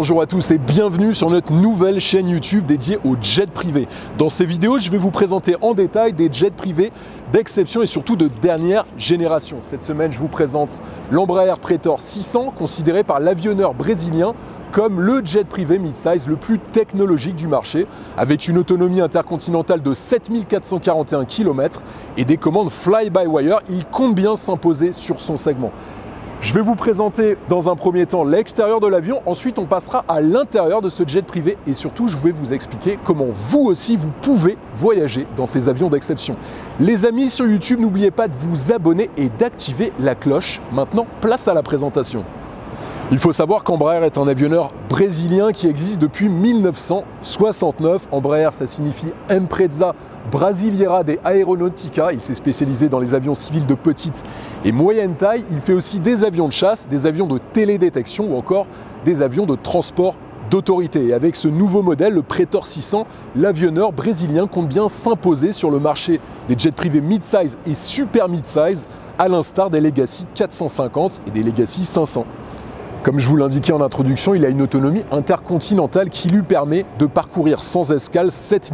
Bonjour à tous et bienvenue sur notre nouvelle chaîne YouTube dédiée aux jets privés. Dans ces vidéos, je vais vous présenter en détail des jets privés d'exception et surtout de dernière génération. Cette semaine, je vous présente l'Embraer Praetor 600, considéré par l'avionneur brésilien comme le jet privé mid-size le plus technologique du marché, avec une autonomie intercontinentale de 7441 km et des commandes fly-by-wire. Il compte bien s'imposer sur son segment. Je vais vous présenter dans un premier temps l'extérieur de l'avion, ensuite on passera à l'intérieur de ce jet privé et surtout je vais vous expliquer comment vous aussi vous pouvez voyager dans ces avions d'exception. Les amis sur YouTube, n'oubliez pas de vous abonner et d'activer la cloche. Maintenant, place à la présentation. Il faut savoir qu'Embraer est un avionneur brésilien qui existe depuis 1969. Embraer, ça signifie Empresa Brasileira de Aeronautica. Il s'est spécialisé dans les avions civils de petite et moyenne taille. Il fait aussi des avions de chasse, des avions de télédétection ou encore des avions de transport d'autorité. Et avec ce nouveau modèle, le Praetor 600, l'avionneur brésilien compte bien s'imposer sur le marché des jets privés mid-size et super mid-size, à l'instar des Legacy 450 et des Legacy 500. Comme je vous l'indiquais en introduction, il a une autonomie intercontinentale qui lui permet de parcourir sans escale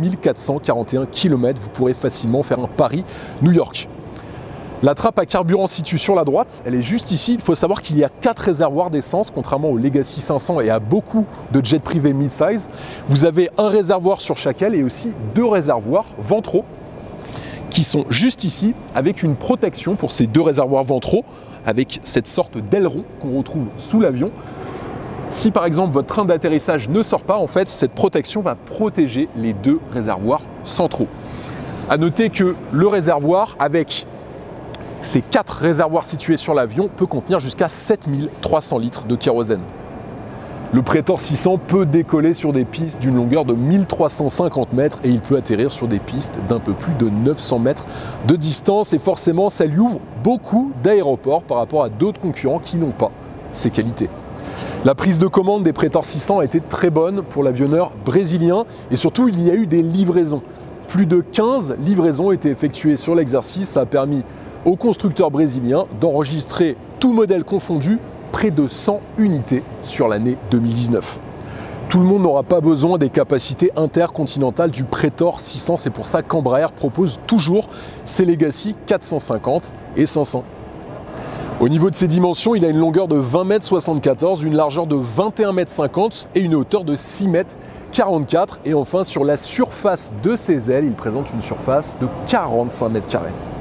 7441 km. Vous pourrez facilement faire un Paris-New York. La trappe à carburant se situe sur la droite, elle est juste ici. Il faut savoir qu'il y a 4 réservoirs d'essence, contrairement au Legacy 500 et à beaucoup de jets privés mid-size. Vous avez un réservoir sur chaque aile et aussi 2 réservoirs ventraux qui sont juste ici, avec une protection pour ces 2 réservoirs ventraux, avec cette sorte d'aileron qu'on retrouve sous l'avion. Si par exemple votre train d'atterrissage ne sort pas, en fait, cette protection va protéger les 2 réservoirs centraux. À noter que le réservoir, avec ces 4 réservoirs situés sur l'avion, peut contenir jusqu'à 7300 litres de kérosène. Le Praetor 600 peut décoller sur des pistes d'une longueur de 1350 mètres et il peut atterrir sur des pistes d'un peu plus de 900 mètres de distance. Et forcément, ça lui ouvre beaucoup d'aéroports par rapport à d'autres concurrents qui n'ont pas ces qualités. La prise de commande des Praetor 600 a été très bonne pour l'avionneur brésilien et surtout, il y a eu des livraisons. Plus de 15 livraisons ont été effectuées sur l'exercice. Ça a permis au constructeur brésilien d'enregistrer, tout modèle confondu, près de 100 unités sur l'année 2019. Tout le monde n'aura pas besoin des capacités intercontinentales du Praetor 600, c'est pour ça qu'Embraer propose toujours ses Legacy 450 et 500. Au niveau de ses dimensions, il a une longueur de 20,74 m, une largeur de 21,50 m et une hauteur de 6,44 m. Et enfin, sur la surface de ses ailes, il présente une surface de 45 m².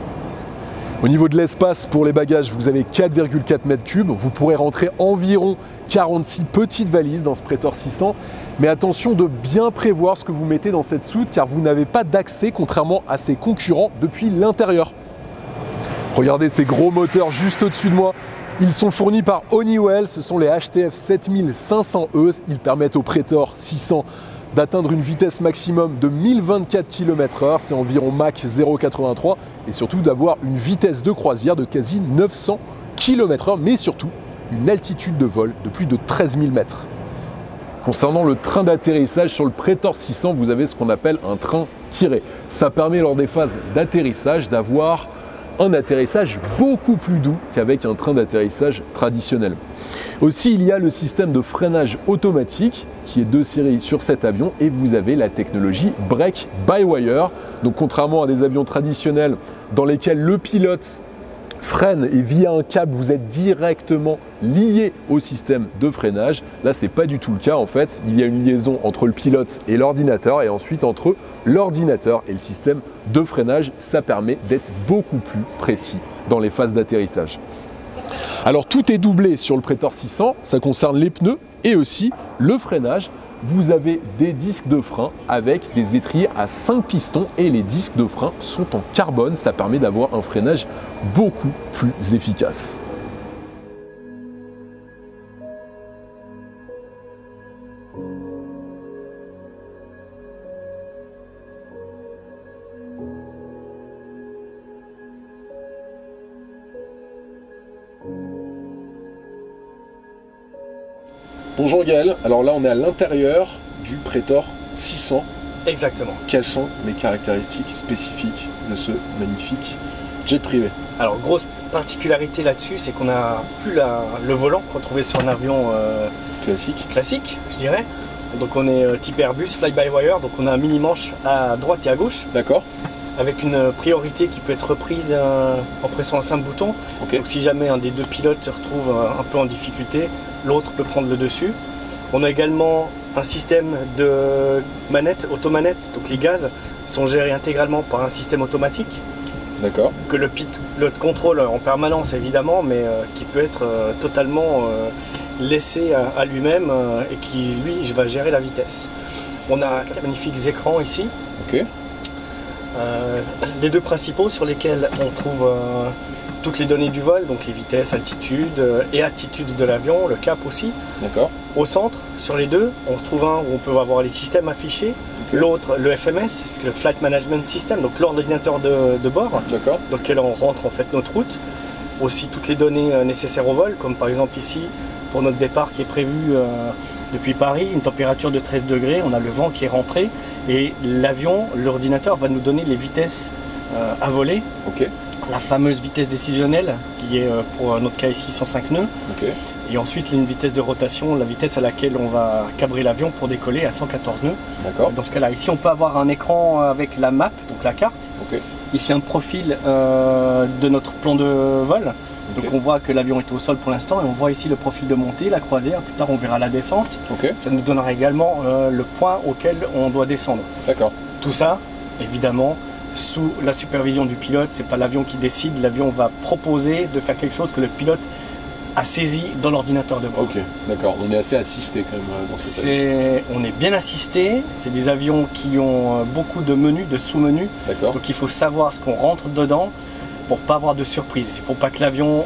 Au niveau de l'espace pour les bagages, vous avez 4,4 m3. Vous pourrez rentrer environ 46 petites valises dans ce Praetor 600. Mais attention de bien prévoir ce que vous mettez dans cette soute car vous n'avez pas d'accès, contrairement à ses concurrents, depuis l'intérieur. Regardez ces gros moteurs juste au-dessus de moi. Ils sont fournis par Honeywell. Ce sont les HTF 7500E. Ils permettent au Praetor 600 d'atteindre une vitesse maximum de 1024 km/h, c'est environ Mach 0,83, et surtout d'avoir une vitesse de croisière de quasi 900 km/h, mais surtout une altitude de vol de plus de 13 000 mètres. Concernant le train d'atterrissage sur le Praetor 600, vous avez ce qu'on appelle un train tiré. Ça permet lors des phases d'atterrissage d'avoir un atterrissage beaucoup plus doux qu'avec un train d'atterrissage traditionnel. Aussi, il y a le système de freinage automatique qui est de série sur cet avion et vous avez la technologie brake-by-wire. Donc contrairement à des avions traditionnels dans lesquels le pilote freine et via un câble vous êtes directement lié au système de freinage, là c'est pas du tout le cas en fait. Il y a une liaison entre le pilote et l'ordinateur et ensuite entre l'ordinateur et le système de freinage. Ça permet d'être beaucoup plus précis dans les phases d'atterrissage. Alors tout est doublé sur le Praetor 600, ça concerne les pneus et aussi le freinage. Vous avez des disques de frein avec des étriers à 5 pistons et les disques de frein sont en carbone. Ça permet d'avoir un freinage beaucoup plus efficace. Bonjour Gaël, alors là on est à l'intérieur du Praetor 600. Exactement. Quelles sont les caractéristiques spécifiques de ce magnifique jet privé? Alors grosse particularité là-dessus, c'est qu'on n'a plus le volant qu'on trouvait sur un avion Classique. Classique, je dirais. Donc on est type Airbus, fly-by-wire, donc on a un mini-manche à droite et à gauche. D'accord. Avec une priorité qui peut être reprise en pressant un simple bouton. Okay. Donc si jamais un des deux pilotes se retrouve un peu en difficulté, l'autre peut prendre le dessus. On a également un système de manette, automanette, donc les gaz sont gérés intégralement par un système automatique. D'accord. Que le pilote contrôle en permanence évidemment, mais qui peut être totalement laissé à lui-même et qui lui va gérer la vitesse. On a quatre magnifiques écrans ici. Ok. Les deux principaux sur lesquels on trouve toutes les données du vol, donc les vitesses, altitude et attitude de l'avion, le cap aussi. D'accord. Au centre, sur les deux, on retrouve un où on peut avoir les systèmes affichés, okay. L'autre le FMS, c'est le Flight Management System, donc l'ordinateur de bord, dans lequel on rentre en fait notre route. Aussi toutes les données nécessaires au vol, comme par exemple ici, pour notre départ qui est prévu depuis Paris, une température de 13 degrés, on a le vent qui est rentré et l'avion, l'ordinateur va nous donner les vitesses à voler. Okay. La fameuse vitesse décisionnelle qui est pour notre cas ici 105 nœuds. Okay. Et ensuite une vitesse de rotation, la vitesse à laquelle on va cabrer l'avion pour décoller à 114 nœuds. D'accord. Dans ce cas-là, ici on peut avoir un écran avec la map, donc la carte. Okay. Ici un profil de notre plan de vol. Donc on voit que l'avion est au sol pour l'instant et on voit ici le profil de montée, la croisière, plus tard on verra la descente. Okay. Ça nous donnera également le point auquel on doit descendre. D'accord. Tout ça, évidemment, sous la supervision du pilote, c'est pas l'avion qui décide, l'avion va proposer de faire quelque chose que le pilote a saisi dans l'ordinateur de bord. Ok, d'accord, on est assez assisté quand même dans cette avion. On est bien assisté, c'est des avions qui ont beaucoup de menus, de sous-menus, donc il faut savoir ce qu'on rentre dedans pour pas avoir de surprise. Il ne faut pas que l'avion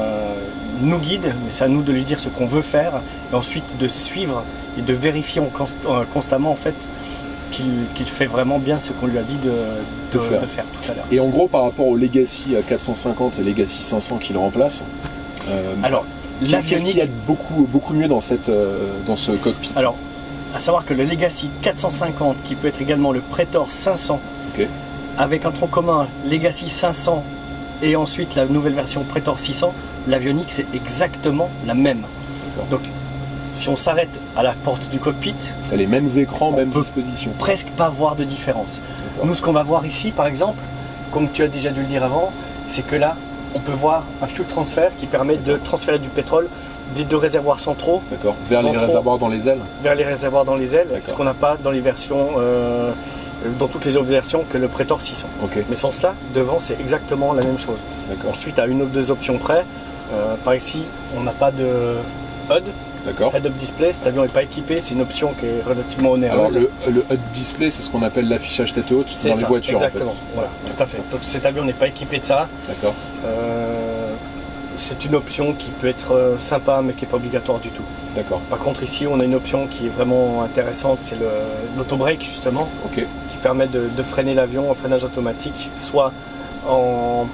nous guide, mais c'est à nous de lui dire ce qu'on veut faire et ensuite de suivre et de vérifier constamment en fait qu'il fait vraiment bien ce qu'on lui a dit de faire tout à l'heure. Et en gros, par rapport au Legacy 450 et Legacy 500 qui le remplacent, alors qu'est-ce qu'il y a de beaucoup mieux dans ce cockpit? Alors, à savoir que le Legacy 450, qui peut être également le Praetor 500, okay. avec un tronc commun Legacy 500 et ensuite la nouvelle version Praetor 600, l'avionique c'est exactement la même. Donc, si on s'arrête à la porte du cockpit, les mêmes écrans, mêmes dispositions. Presque pas voir de différence. Nous, ce qu'on va voir ici, par exemple, comme tu as déjà dû le dire avant, c'est que là, on peut voir un fuel transfer qui permet de transférer du pétrole des deux réservoirs centraux. D'accord. Vers les réservoirs dans les ailes. Vers les réservoirs dans les ailes, ce qu'on n'a pas dans les versions, dans toutes les autres versions que le Praetor 600. Okay. Mais sans cela, devant, c'est exactement la même chose. Ensuite, à une ou deux options près, par ici, on n'a pas de HUD. Head-up display, cet avion n'est pas équipé, c'est une option qui est relativement onéreuse. Alors le HUD display, c'est ce qu'on appelle l'affichage tête haute dans les voitures. Exactement, en fait. Voilà, tout à fait. Donc cet avion n'est pas équipé de ça. D'accord. C'est une option qui peut être sympa mais qui n'est pas obligatoire du tout. D'accord. Par contre ici on a une option qui est vraiment intéressante, c'est l'auto-brake justement, okay. qui permet de freiner l'avion en freinage automatique, soit en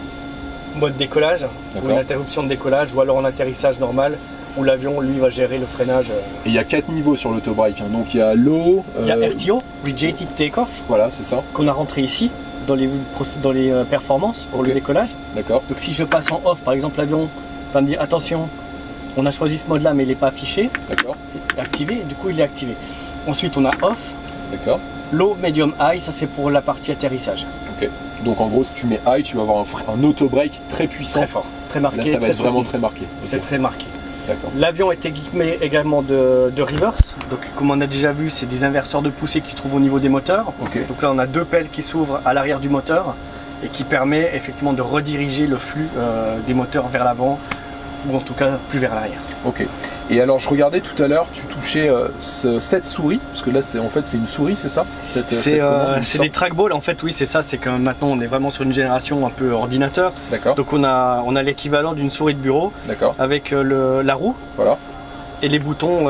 mode décollage, ou une interruption de décollage, ou alors en atterrissage normal, où l'avion lui va gérer le freinage. Et il y a 4 niveaux sur l'auto-brake, hein. Donc il y a low, il y a RTO, Rejected Takeoff, voilà, c'est ça, qu'on a rentré ici dans les performances pour le décollage. D'accord. Donc si je passe en off, par exemple, l'avion va me dire attention, on a choisi ce mode là mais il n'est pas affiché. D'accord. Activé, du coup il est activé. Ensuite on a off. D'accord. Low, medium, high, ça c'est pour la partie atterrissage. Ok. Donc en gros si tu mets high, tu vas avoir un auto-brake très puissant. Très fort, très marqué. Là ça va être vraiment très marqué. C'est très marqué. L'avion est équipé également de reverse, donc comme on a déjà vu, c'est des inverseurs de poussée qui se trouvent au niveau des moteurs. Okay. Donc là on a deux pelles qui s'ouvrent à l'arrière du moteur et qui permet effectivement de rediriger le flux des moteurs vers l'avant ou en tout cas plus vers l'arrière. Ok. Et alors je regardais tout à l'heure, tu touchais cette souris, parce que là c'est en fait c'est une souris, c'est ça? C'est des trackballs en fait, oui c'est ça, c'est que maintenant on est vraiment sur une génération un peu ordinateur. D'accord. Donc on a l'équivalent d'une souris de bureau. D'accord. Avec la roue. Voilà. Et les boutons,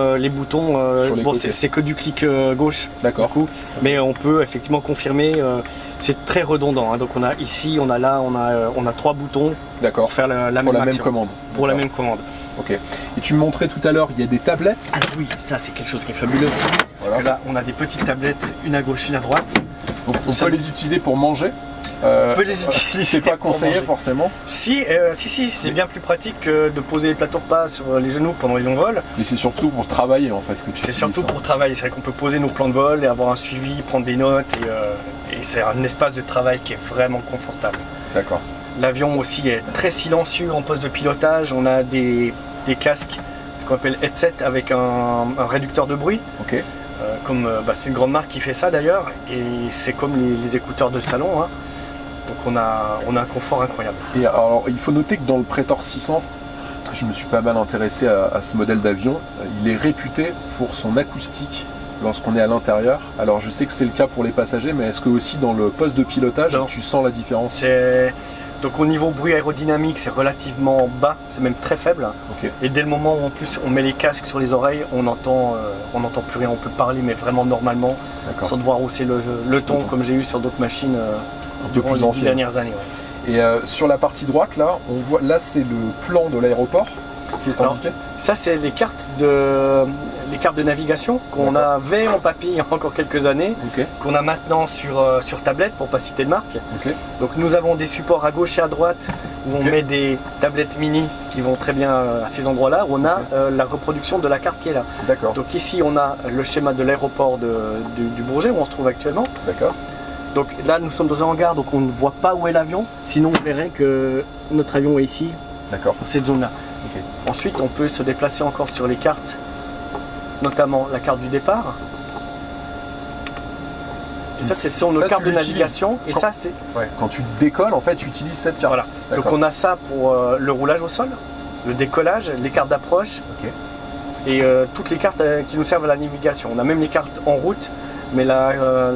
bon, c'est que du clic gauche. D'accord. Mais on peut effectivement confirmer, c'est très redondant. Hein. Donc on a ici, on a là, on a 3 boutons pour faire la même commande. Pour la même commande. Ok. Et tu me montrais tout à l'heure, il y a des tablettes. Alors oui, ça c'est quelque chose qui est fabuleux. Voilà. Que là, on a des petites tablettes, une à gauche, une à droite. Donc on peut les utiliser pour manger. On peut les utiliser. C'est pas conseillé forcément. Si, c'est bien plus pratique que de poser les plateaux repas sur les genoux pendant les longs vols. Mais c'est surtout pour travailler en fait. C'est surtout pour travailler. C'est vrai qu'on peut poser nos plans de vol et avoir un suivi, prendre des notes et c'est un espace de travail qui est vraiment confortable. D'accord. L'avion aussi est très silencieux en poste de pilotage. On a des casques, ce qu'on appelle headset avec un réducteur de bruit. Ok. C'est une grande marque qui fait ça d'ailleurs et c'est comme les écouteurs de salon. Hein. Donc on a un confort incroyable. Et alors il faut noter que dans le Praetor 600, je me suis pas mal intéressé à ce modèle d'avion. Il est réputé pour son acoustique lorsqu'on est à l'intérieur. Alors je sais que c'est le cas pour les passagers, mais est-ce que aussi dans le poste de pilotage, tu sens la différence? Donc au niveau bruit aérodynamique, c'est relativement bas, c'est même très faible. Okay. Et dès le moment où en plus on met les casques sur les oreilles, on n'entend plus rien, on peut parler mais vraiment normalement, sans devoir hausser le ton comme j'ai eu sur d'autres machines durant les 10 dernières années. Ouais. Et sur la partie droite, là, on voit, là c'est le plan de l'aéroport qui est indiqué. Ça c'est les cartes de navigation qu'on avait en papier il y a encore quelques années, qu'on a maintenant sur tablette pour pas citer de marque. Donc nous avons des supports à gauche et à droite où on met des tablettes mini qui vont très bien à ces endroits-là, où on a la reproduction de la carte qui est là. Donc ici on a le schéma de l'aéroport du Bourget où on se trouve actuellement. Donc là nous sommes dans un hangar, donc on ne voit pas où est l'avion, sinon on verrait que notre avion est ici, dans cette zone-là. Ensuite on peut se déplacer encore sur les cartes, notamment la carte du départ. Et ça c'est sur nos cartes de navigation. Et ça c'est quand tu décolles en fait tu utilises cette carte. Voilà. Donc on a ça pour le roulage au sol, le décollage, les cartes d'approche et toutes les cartes qui nous servent à la navigation. On a même les cartes en route, mais la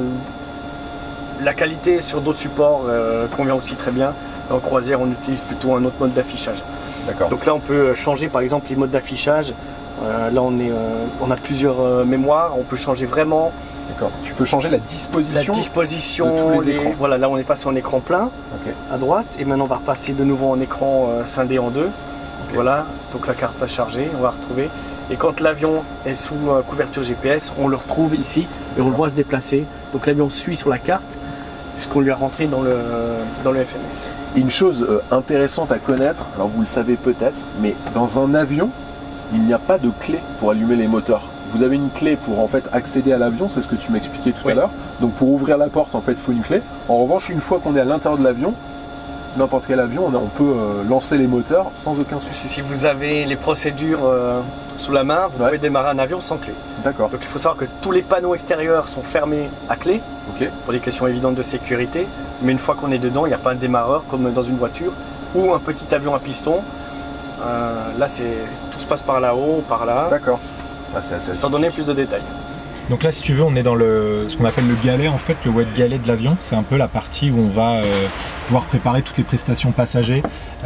qualité sur d'autres supports convient aussi très bien. En croisière on utilise plutôt un autre mode d'affichage. Donc là on peut changer par exemple les modes d'affichage. Là on a plusieurs mémoires, on peut changer vraiment. Tu peux changer la disposition. De tous les écrans. Voilà, là on est passé en écran plein à droite et maintenant on va repasser de nouveau en écran scindé en deux. Voilà, donc la carte va charger, on va retrouver. Et quand l'avion est sous couverture GPS, on le retrouve ici et on le voit se déplacer. Donc l'avion suit sur la carte puisqu'on lui a rentré dans le FMS. Une chose intéressante à connaître, alors vous le savez peut-être, mais dans un avion, il n'y a pas de clé pour allumer les moteurs. Vous avez une clé pour en fait accéder à l'avion, c'est ce que tu m'expliquais tout à l'heure. Donc pour ouvrir la porte, en fait, il faut une clé. En revanche, une fois qu'on est à l'intérieur de l'avion, n'importe quel avion, on peut lancer les moteurs sans aucun souci. Si vous avez les procédures sous la main, vous pouvez démarrer un avion sans clé. Donc il faut savoir que tous les panneaux extérieurs sont fermés à clé, pour des questions évidentes de sécurité. Mais une fois qu'on est dedans, il n'y a pas un démarreur comme dans une voiture ou un petit avion à piston. Là, tout se passe par là-haut, par là. Sans donner plus de détails. Donc là, si tu veux, on est dans ce qu'on appelle le galet, en fait, le wet galet de l'avion. C'est un peu la partie où on va pouvoir préparer toutes les prestations passagers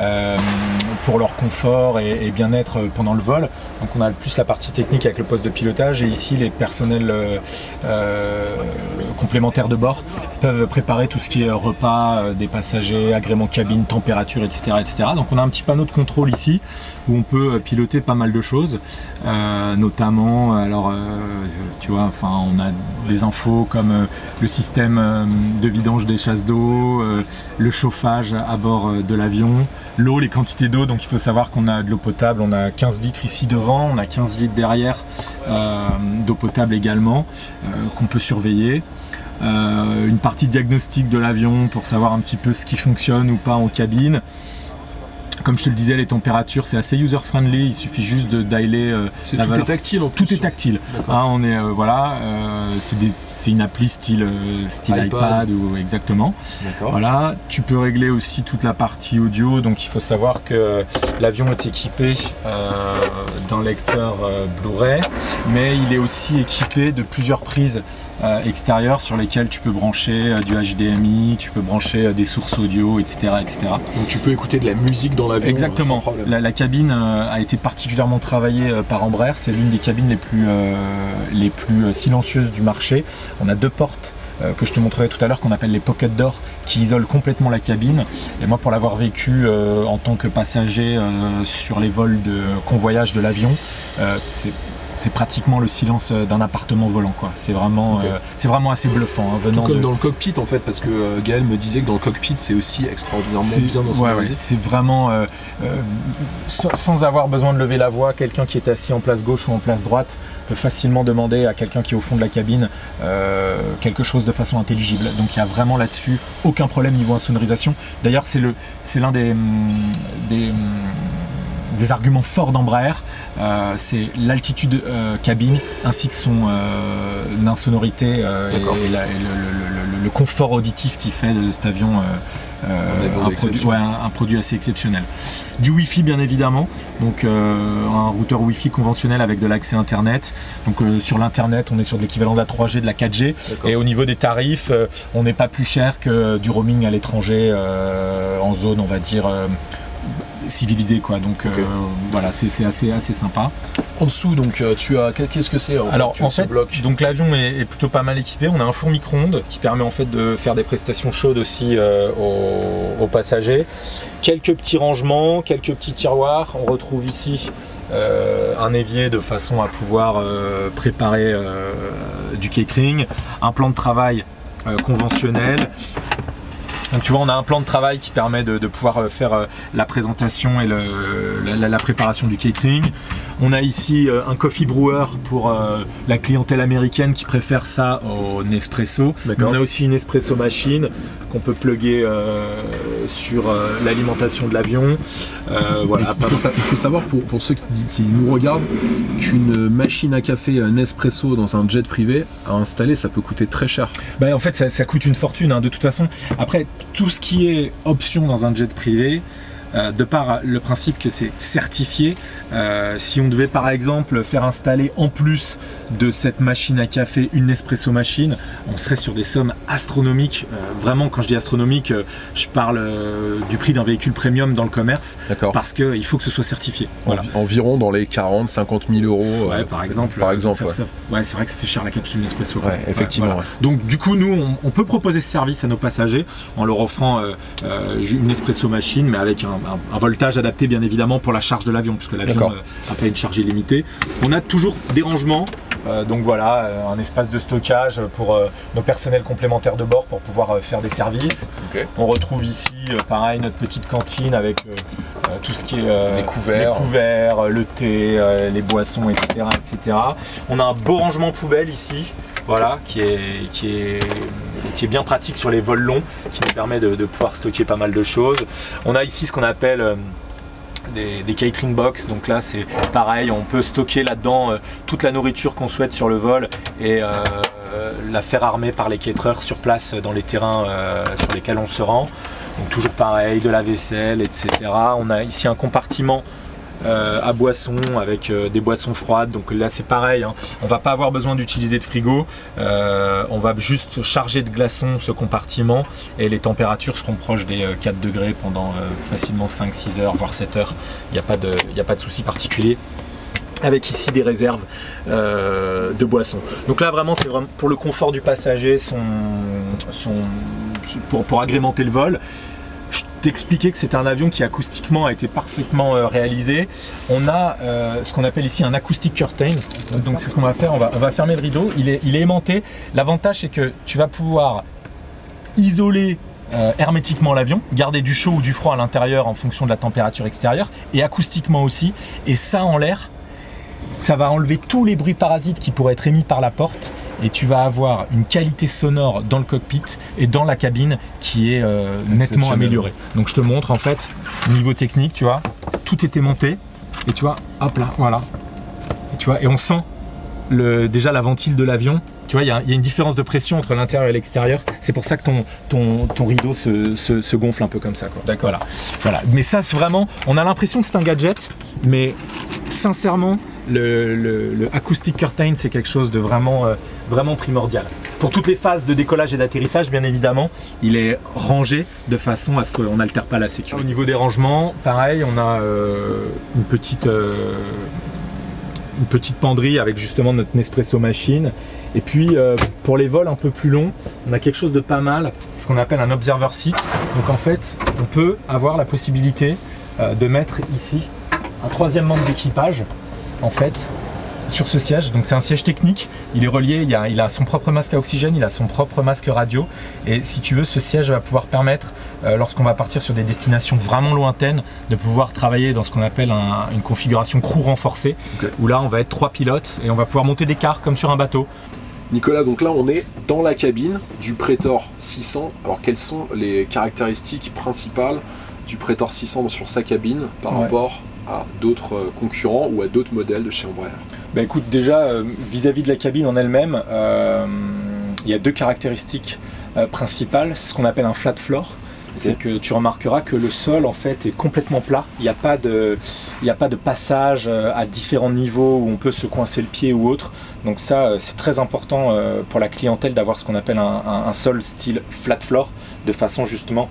pour leur confort et bien-être pendant le vol. Donc on a plus la partie technique avec le poste de pilotage et ici les personnels complémentaires de bord peuvent préparer tout ce qui est repas des passagers, agrément cabine, température, etc., etc. Donc on a un petit panneau de contrôle ici où on peut piloter pas mal de choses, notamment, alors tu vois, enfin on a des infos comme le système de vidange des chasses d'eau, le chauffage à bord de l'avion, l'eau, les quantités d'eau. Donc il faut savoir qu'on a de l'eau potable, on a 15 litres ici devant, on a 15 litres derrière d'eau potable également qu'on peut surveiller. Une partie diagnostic de l'avion pour savoir un petit peu ce qui fonctionne ou pas en cabine. Comme je te le disais, les températures, c'est assez user-friendly, il suffit juste de dialer tout est tactile en plus. Tout est tactile. Hein, on est, c'est une appli style iPad ou exactement. Voilà. Tu peux régler aussi toute la partie audio, donc il faut savoir que l'avion est équipé d'un lecteur Blu-ray, mais il est aussi équipé de plusieurs prises extérieures sur lesquelles tu peux brancher du HDMI, tu peux brancher des sources audio, etc., etc. Donc tu peux écouter de la musique dans l'avion. Exactement. Sans problème. La cabine a été particulièrement travaillée par Embraer. C'est l'une des cabines les plus silencieuses du marché. On a deux portes que je te montrerai tout à l'heure qu'on appelle les pocket doors qui isolent complètement la cabine. Et moi, pour l'avoir vécu en tant que passager sur les vols de convoyage de l'avion, c'est c'est pratiquement le silence d'un appartement volant, quoi. C'est vraiment, assez bluffant. Hein, venant tout comme dans le cockpit en fait, parce que Gaël me disait que dans le cockpit c'est aussi extraordinairement bien insonorisé. C'est vraiment, sans avoir besoin de lever la voix, quelqu'un qui est assis en place gauche ou en place droite peut facilement demander à quelqu'un qui est au fond de la cabine quelque chose de façon intelligible. Donc il y a vraiment là-dessus aucun problème niveau insonorisation. D'ailleurs c'est l'un des arguments forts d'Embraer, c'est l'altitude cabine ainsi que son insonorité et le confort auditif qui fait de cet avion un produit assez exceptionnel. Du Wi-Fi bien évidemment, donc un routeur Wi-Fi conventionnel avec de l'accès internet. Donc sur l'internet on est sur de l'équivalent de la 3G, de la 4G, et au niveau des tarifs on n'est pas plus cher que du roaming à l'étranger en zone on va dire civilisé, quoi. Donc voilà, c'est assez sympa. En dessous, donc tu as, qu'est-ce que c'est alors en fait, donc l'avion est plutôt pas mal équipé. On a un four micro-ondes qui permet en fait de faire des prestations chaudes aussi aux passagers. Quelques petits rangements, quelques petits tiroirs. On retrouve ici un évier de façon à pouvoir préparer du catering, un plan de travail conventionnel. Donc tu vois, on a un plan de travail qui permet de pouvoir faire la présentation et la préparation du catering. On a ici un coffee brewer pour la clientèle américaine qui préfère ça au Nespresso. On a aussi une espresso machine qu'on peut plugger sur l'alimentation de l'avion. Voilà. Il faut savoir pour ceux qui nous regardent qu'une machine à café Nespresso dans un jet privé à installer, ça peut coûter très cher. Bah, en fait ça coûte une fortune hein, de toute façon. Après tout ce qui est option dans un jet privé, de par le principe que c'est certifié, si on devait par exemple faire installer en plus de cette machine à café une Nespresso machine, on serait sur des sommes astronomiques. Vraiment, quand je dis astronomique, je parle du prix d'un véhicule premium dans le commerce, parce qu'il faut que ce soit certifié. Voilà. Environ dans les 40-50 000 euros. Ouais, par exemple. Ouais, c'est vrai que ça fait cher la capsule Nespresso. Ouais, effectivement. Voilà. Donc du coup, nous, on peut proposer ce service à nos passagers en leur offrant une Nespresso machine, mais avec un voltage adapté bien évidemment pour la charge de l'avion, puisque l'avion n'a pas une charge illimitée. On a toujours des rangements, donc voilà, un espace de stockage pour nos personnels complémentaires de bord pour pouvoir faire des services. On retrouve ici pareil notre petite cantine avec tout ce qui est les couverts, le thé, les boissons, etc., etc. On a un beau rangement poubelle ici, voilà, qui est bien pratique sur les vols longs, qui nous permet de pouvoir stocker pas mal de choses. On a ici ce qu'on appelle des catering box, donc là c'est pareil, on peut stocker là-dedans toute la nourriture qu'on souhaite sur le vol et la faire armer par les caterers sur place dans les terrains sur lesquels on se rend. Donc toujours pareil, de la vaisselle, etc. On a ici un compartiment à boissons avec des boissons froides, donc là c'est pareil hein. On va pas avoir besoin d'utiliser de frigo, on va juste charger de glaçons ce compartiment et les températures seront proches des 4 degrés pendant facilement 5-6 heures voire 7 heures. Il n'y a pas de souci particulier, avec ici des réserves de boissons. Donc là vraiment c'est vraiment pour le confort du passager, pour agrémenter le vol. Je t'expliquais que c'est un avion qui acoustiquement a été parfaitement réalisé. On a ce qu'on appelle ici un acoustic curtain. Donc c'est ce qu'on va faire, on va fermer le rideau, il est aimanté. L'avantage c'est que tu vas pouvoir isoler hermétiquement l'avion, garder du chaud ou du froid à l'intérieur en fonction de la température extérieure, et acoustiquement aussi, et ça en l'air, ça va enlever tous les bruits parasites qui pourraient être émis par la porte, et tu vas avoir une qualité sonore dans le cockpit et dans la cabine qui est nettement améliorée. Donc je te montre en fait, niveau technique, tu vois, tout était monté, et tu vois, hop là, voilà, et tu vois, et on sent déjà la ventile de l'avion. Tu vois, il y a une différence de pression entre l'intérieur et l'extérieur. C'est pour ça que ton rideau se gonfle un peu comme ça. D'accord. Voilà. Mais ça, c'est vraiment, on a l'impression que c'est un gadget, mais sincèrement, le acoustic curtain, c'est quelque chose de vraiment primordial. Pour toutes les phases de décollage et d'atterrissage, bien évidemment, il est rangé de façon à ce qu'on n'altère pas la sécurité. Au niveau des rangements, pareil, on a une petite penderie avec justement notre Nespresso machine. Et puis pour les vols un peu plus longs, on a quelque chose de pas mal, ce qu'on appelle un observer seat. Donc en fait, on peut avoir la possibilité de mettre ici un troisième membre d'équipage, en fait, sur ce siège. Donc c'est un siège technique, il est relié, il a son propre masque à oxygène, il a son propre masque radio. Et si tu veux, ce siège va pouvoir permettre, lorsqu'on va partir sur des destinations vraiment lointaines, de pouvoir travailler dans ce qu'on appelle une configuration crew renforcée, où là on va être 3 pilotes et on va pouvoir monter des quarts comme sur un bateau. Nicolas, donc là on est dans la cabine du Praetor 600. Alors quelles sont les caractéristiques principales du Praetor 600 sur sa cabine par rapport à d'autres concurrents ou à d'autres modèles de chez Embraer? Bah écoute, déjà vis-à-vis de la cabine en elle-même, il y a deux caractéristiques principales. C'est ce qu'on appelle un flat floor. C'est que tu remarqueras que le sol en fait est complètement plat. Il n'y a pas de passage à différents niveaux où on peut se coincer le pied ou autre. Donc ça, c'est très important pour la clientèle d'avoir ce qu'on appelle un sol style flat floor, de façon justement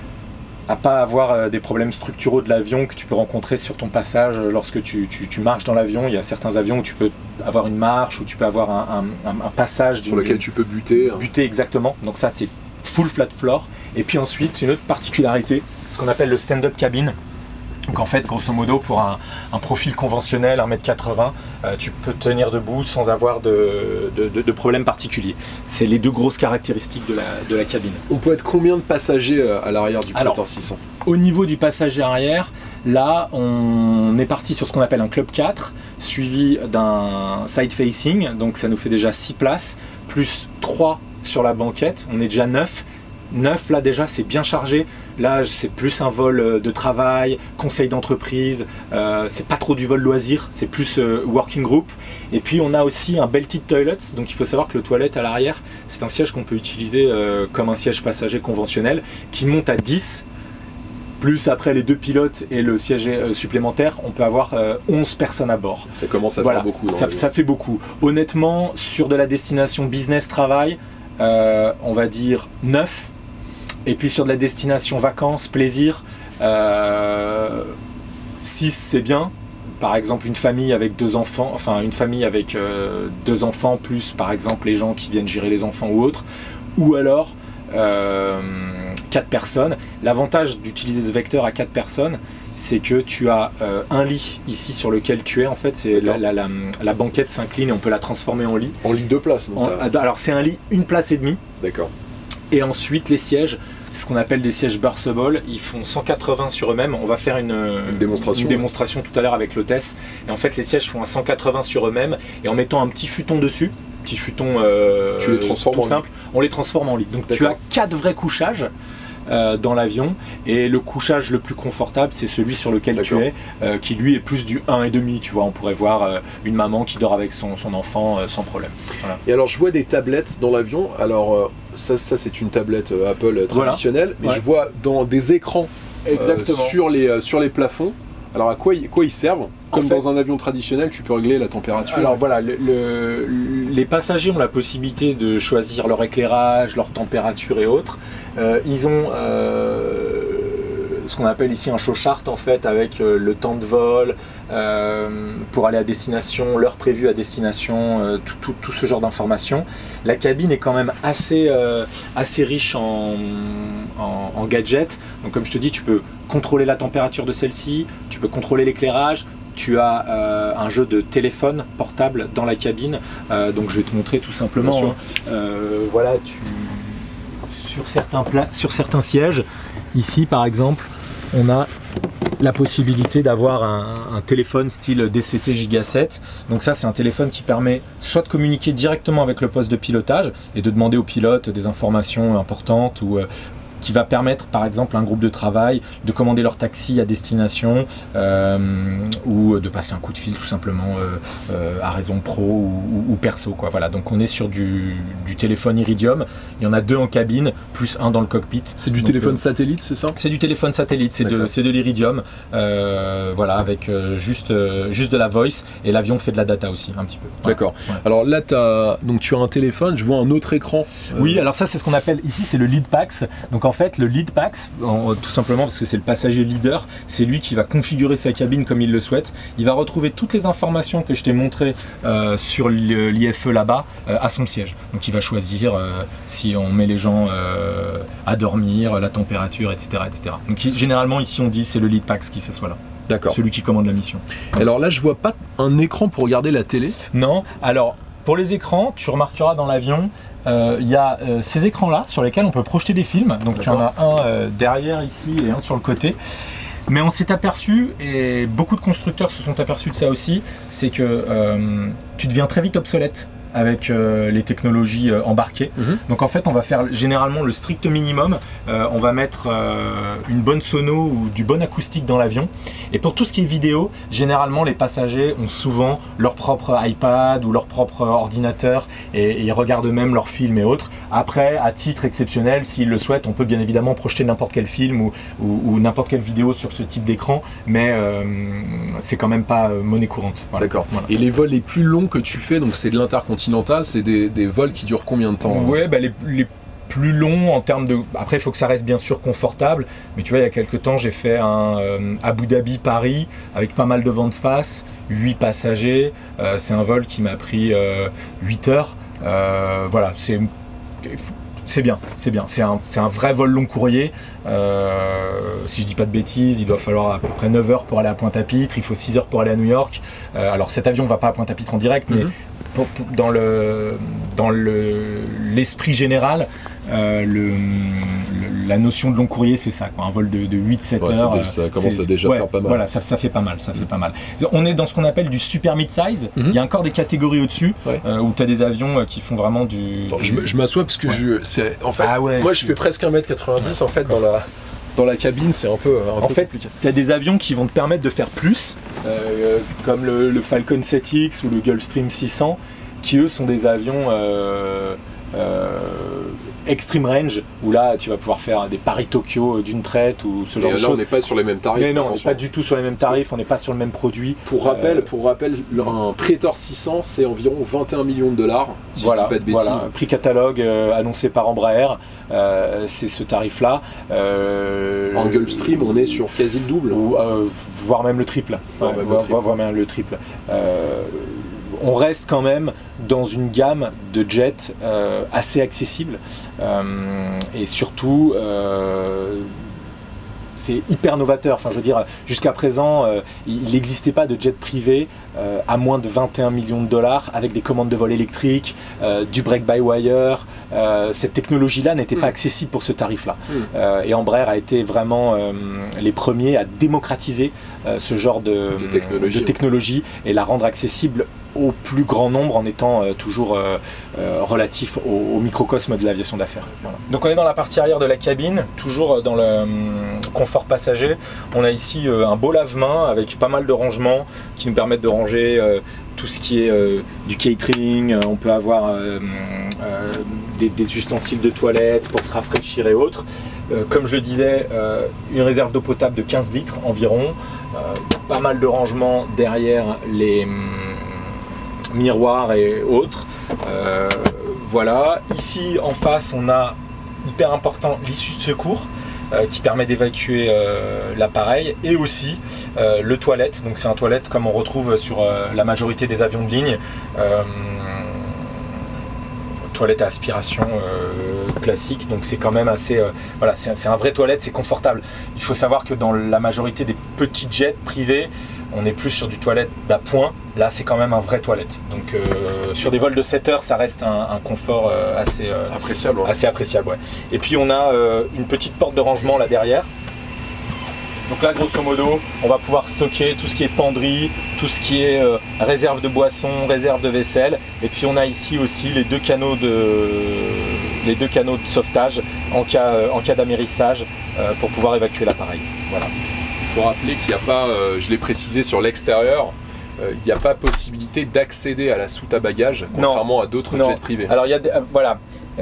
à pas avoir des problèmes structuraux de l'avion que tu peux rencontrer sur ton passage lorsque tu marches dans l'avion. Il y a certains avions où tu peux avoir une marche, où tu peux avoir un passage sur lequel tu peux buter. Buter exactement. Donc ça, c'est full flat floor. Et puis ensuite, une autre particularité, ce qu'on appelle le stand-up cabin. Donc en fait, grosso modo, pour un profil conventionnel, 1m80, tu peux tenir debout sans avoir de problème particulier. C'est les deux grosses caractéristiques de la cabine. On peut être combien de passagers à l'arrière du Praetor 600? Au niveau du passager arrière, là, on est parti sur ce qu'on appelle un Club 4, suivi d'un side facing, donc ça nous fait déjà 6 places, plus 3 sur la banquette, on est déjà 9. 9 là déjà c'est bien chargé, là c'est plus un vol de travail, conseil d'entreprise, c'est pas trop du vol loisir, c'est plus working group. Et puis on a aussi un belted toilet, donc il faut savoir que le toilette à l'arrière c'est un siège qu'on peut utiliser comme un siège passager conventionnel qui monte à 10, plus après les 2 pilotes et le siège supplémentaire, on peut avoir 11 personnes à bord. Ça commence à faire beaucoup. Ça fait beaucoup. Honnêtement, sur de la destination business travail, on va dire 9. Et puis sur de la destination vacances, plaisir, 6 c'est bien. Par exemple une famille avec 2 enfants, enfin une famille avec 2 enfants plus par exemple les gens qui viennent gérer les enfants ou autres. Ou alors 4 personnes. L'avantage d'utiliser ce vecteur à 4 personnes, c'est que tu as un lit ici sur lequel tu es. En fait, c'est la banquette s'incline et on peut la transformer en lit. En lit 2 places. Alors c'est un lit 1 place et demie. D'accord. Et ensuite les sièges, c'est ce qu'on appelle des sièges burstable, ils font 180 sur eux-mêmes. On va faire une démonstration tout à l'heure avec l'hôtesse. Et en fait les sièges font à 180 sur eux-mêmes et en mettant un petit futon dessus, petit futon tu les transformes tout simple, on les transforme en lit. Donc tu as 4 vrais couchages dans l'avion et le couchage le plus confortable c'est celui sur lequel tu es qui lui est plus du 1,5, tu vois, on pourrait voir une maman qui dort avec son enfant sans problème. Voilà. Et alors je vois des tablettes dans l'avion, alors ça c'est une tablette Apple traditionnelle, mais je vois dans des écrans sur les plafonds. Alors à quoi ils servent? Comme dans un avion traditionnel, tu peux régler la température. Alors voilà, les passagers ont la possibilité de choisir leur éclairage, leur température et autres. Ils ont ce qu'on appelle ici un show chart en fait, avec le temps de vol, pour aller à destination, l'heure prévue à destination, tout ce genre d'informations. La cabine est quand même assez riche en gadgets. Donc comme je te dis, tu peux contrôler la température de celle-ci, tu peux contrôler l'éclairage. Tu as un jeu de téléphone portable dans la cabine, donc je vais te montrer tout simplement. Voilà, sur certains sièges, ici par exemple, on a la possibilité d'avoir un téléphone style DCT Giga 7. Donc ça c'est un téléphone qui permet soit de communiquer directement avec le poste de pilotage et de demander au pilote des informations importantes ou qui va permettre par exemple à un groupe de travail de commander leur taxi à destination ou de passer un coup de fil tout simplement à raison pro ou perso, quoi. Voilà, donc on est sur du téléphone Iridium, il y en a 2 en cabine plus 1 dans le cockpit. C'est du téléphone satellite, c'est ça? C'est du téléphone satellite, c'est de l'Iridium, voilà, avec juste de la voice, et l'avion fait de la data aussi un petit peu. Voilà. D'accord. Ouais. Alors là tu as un téléphone, je vois un autre écran. Oui, alors ça c'est ce qu'on appelle ici, c'est le lead PAX. Donc en fait le lead PAX, tout simplement parce que c'est le passager leader, c'est lui qui va configurer sa cabine comme il le souhaite. Il va retrouver toutes les informations que je t'ai montrées sur l'IFE là-bas à son siège. Donc il va choisir si on met les gens à dormir, la température, etc., etc. Donc généralement ici on dit c'est le lead PAX qui s'assoit là. celui qui commande la mission. Alors là, je vois pas un écran pour regarder la télé. Non, alors pour les écrans, tu remarqueras dans l'avion, il y a ces écrans-là sur lesquels on peut projeter des films. Donc tu en as un derrière ici et un sur le côté. Mais on s'est aperçu, et beaucoup de constructeurs se sont aperçus de ça aussi, c'est que tu deviens très vite obsolète avec les technologies embarquées. Donc en fait on va faire généralement le strict minimum, on va mettre une bonne sono ou du bon acoustique dans l'avion, et pour tout ce qui est vidéo, généralement les passagers ont souvent leur propre iPad ou leur propre ordinateur et ils regardent même leurs films et autres. Après, à titre exceptionnel, s'ils le souhaitent, on peut bien évidemment projeter n'importe quel film ou n'importe quelle vidéo sur ce type d'écran, mais c'est quand même pas monnaie courante. Voilà. D'accord. Voilà. Et les vols les plus longs que tu fais, donc c'est de l'intercontinental, c'est des vols qui durent combien de temps? Ouais, bah les plus longs en termes de... Après, il faut que ça reste bien sûr confortable, mais tu vois, il y a quelques temps, j'ai fait un Abu Dhabi-Paris avec pas mal de vent de face, 8 passagers, c'est un vol qui m'a pris 8 heures, voilà, c'est bien, c'est un vrai vol long courrier. Si je dis pas de bêtises, il doit falloir à peu près 9 heures pour aller à Pointe-à-Pitre, il faut 6 heures pour aller à New York. Alors cet avion ne va pas à Pointe-à-Pitre en direct, mais dans l'esprit général, la notion de long courrier, c'est ça, quoi. Un vol de 8-7 heures. Ça commence à déjà faire pas mal. Voilà, ça fait pas mal, On est dans ce qu'on appelle du super mid-size. Il y a encore des catégories au-dessus, où tu as des avions qui font vraiment du... Bon, je m'assois parce que moi je fais presque 1m90 en fait dans la cabine, c'est un peu compliqué. Tu as des avions qui vont te permettre de faire plus, comme le Falcon 7X ou le Gulfstream 600, qui eux sont des avions extreme range, où là tu vas pouvoir faire des Paris-Tokyo d'une traite ou ce genre de choses. On n'est pas sur les mêmes tarifs. Mais non, on n'est pas du tout sur les mêmes tarifs, on n'est pas sur le même produit. Pour rappel, un Praetor 600 c'est environ 21 millions de dollars, si je dis pas de bêtises. Voilà, prix catalogue annoncé par Embraer, c'est ce tarif-là. En Gulfstream, on est sur quasi le double. Voire même le triple. Voire même le triple. On reste quand même dans une gamme de jets assez accessible et surtout c'est hyper novateur. Enfin, je veux dire, jusqu'à présent, il n'existait pas de jet privé à moins de 21 millions de dollars avec des commandes de vol électriques, du brake-by-wire. Cette technologie-là n'était pas accessible pour ce tarif-là. Et Embraer a été vraiment les premiers à démocratiser ce genre de technologie et la rendre accessible au plus grand nombre en étant toujours relatif au microcosme de l'aviation d'affaires. Voilà. Donc on est dans la partie arrière de la cabine, toujours dans le confort passager. On a ici un beau lave-main avec pas mal de rangements qui nous permettent de ranger tout ce qui est du catering. On peut avoir des ustensiles de toilette pour se rafraîchir et autres. Comme je le disais, une réserve d'eau potable de 15 litres environ, pas mal de rangements derrière les miroirs et autres. Voilà, ici en face on a, hyper important, l'issue de secours qui permet d'évacuer l'appareil, et aussi le toilette. Donc c'est un toilette comme on retrouve sur la majorité des avions de ligne, toilette à aspiration classique, donc c'est quand même assez voilà, c'est un vrai toilette, c'est confortable. Il faut savoir que dans la majorité des petits jets privés, on est plus sur du toilette d'appoint. Là, c'est quand même un vrai toilette. Donc, sur des vols de 7 heures, ça reste un confort assez appréciable. Ouais. Assez appréciable, ouais. Et puis, on a une petite porte de rangement là derrière. Donc là, grosso modo, on va pouvoir stocker tout ce qui est penderie, tout ce qui est réserve de boissons, réserve de vaisselle. Et puis, on a ici aussi les deux canaux de sauvetage en cas d'amérissage pour pouvoir évacuer l'appareil. Voilà. Il faut rappeler qu'il n'y a pas, je l'ai précisé sur l'extérieur, il n'y a pas possibilité d'accéder à la soute à bagages, contrairement à d'autres jets privés. Alors il y a voilà,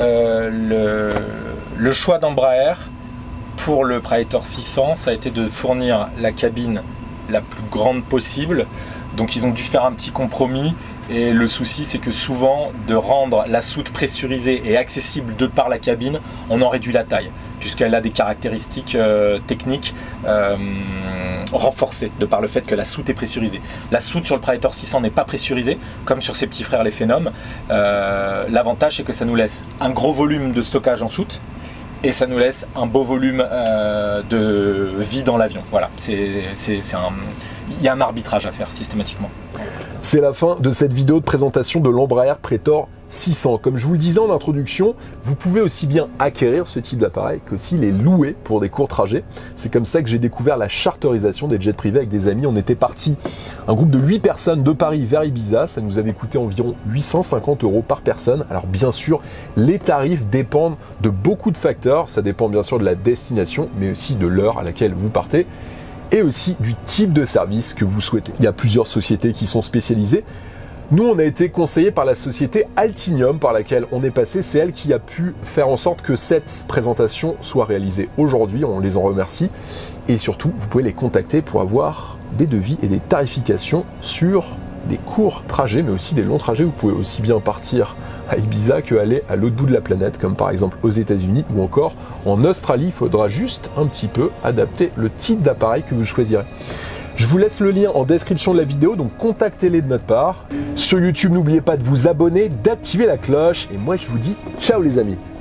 le choix d'Embraer pour le Praetor 600, ça a été de fournir la cabine la plus grande possible. Donc ils ont dû faire un petit compromis, et le souci c'est que souvent, de rendre la soute pressurisée et accessible de par la cabine, on en réduit la taille, puisqu'elle a des caractéristiques techniques renforcées de par le fait que la soute est pressurisée. La soute sur le Praetor 600 n'est pas pressurisée, comme sur ses petits frères les Phenom. L'avantage c'est que ça nous laisse un gros volume de stockage en soute, et ça nous laisse un beau volume de vie dans l'avion. Voilà, il y a un arbitrage à faire systématiquement. C'est la fin de cette vidéo de présentation de l'Embraer Praetor 600. Comme je vous le disais en introduction, vous pouvez aussi bien acquérir ce type d'appareil qu'aussi les louer pour des courts trajets. C'est comme ça que j'ai découvert la charterisation des jets privés avec des amis. On était parti, un groupe de 8 personnes de Paris vers Ibiza. Ça nous avait coûté environ 850 € par personne. Alors bien sûr, les tarifs dépendent de beaucoup de facteurs. Ça dépend bien sûr de la destination, mais aussi de l'heure à laquelle vous partez, et aussi du type de service que vous souhaitez. Il y a plusieurs sociétés qui sont spécialisées. Nous, on a été conseillé par la société Altinium par laquelle on est passé. C'est elle qui a pu faire en sorte que cette présentation soit réalisée aujourd'hui. On les en remercie. Et surtout, vous pouvez les contacter pour avoir des devis et des tarifications sur des courts trajets, mais aussi des longs trajets. Vous pouvez aussi bien partir à Ibiza que aller à l'autre bout de la planète, comme par exemple aux États-Unis ou encore en Australie. Il faudra juste un petit peu adapter le type d'appareil que vous choisirez. Je vous laisse le lien en description de la vidéo, donc contactez-les de notre part. Sur YouTube, n'oubliez pas de vous abonner, d'activer la cloche. Et moi, je vous dis ciao les amis.